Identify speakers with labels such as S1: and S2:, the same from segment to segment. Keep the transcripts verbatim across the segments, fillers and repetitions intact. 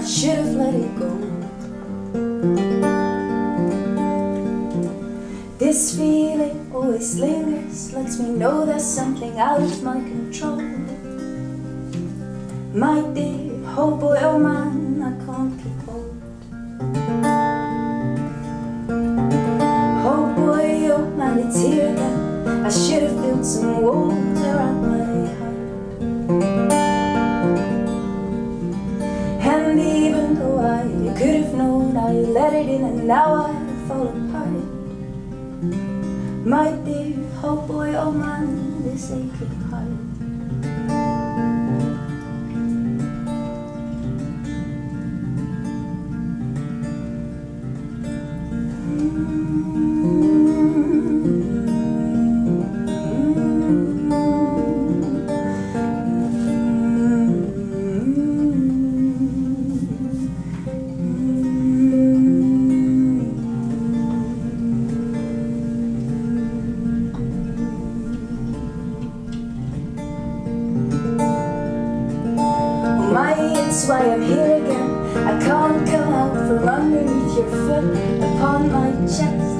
S1: should have let it go. This feeling always lingers, lets me know there's something out of my control. My dear, oh boy, oh man, I can't keep hold. Oh boy, oh man, it's here again. I should have built some walls around my heart. And even though I could have known, I let it in and now I fall apart. My dear, oh boy, oh man, this aching heart. That's why I'm here again. I can't come out from underneath your foot upon my chest.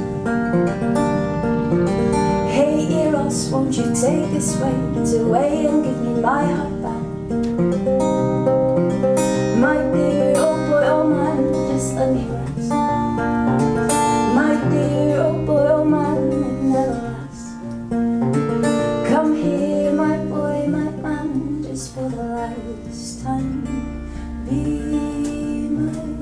S1: Hey Eros, won't you take this weight away and give me my heart back? My dear, oh boy, oh man, just let me rest. My dear, oh boy, oh man, it never lasts. Come here, my boy, my man, just for the last time. Be mine.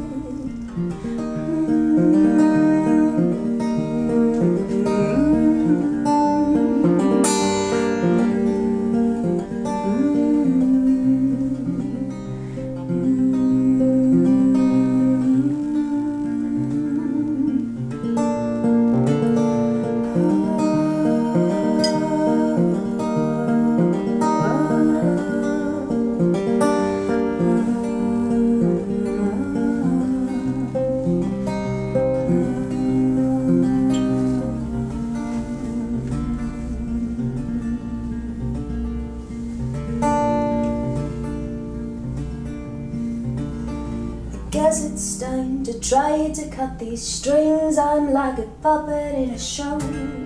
S1: Guess it's time to try to cut these strings. I'm like a puppet in a show,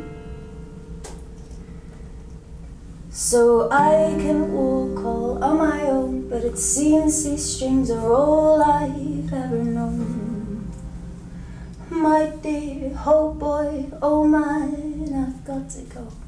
S1: so I can walk all on my own, but it seems these strings are all I've ever known. My dear, oh boy, oh man, I've got to go.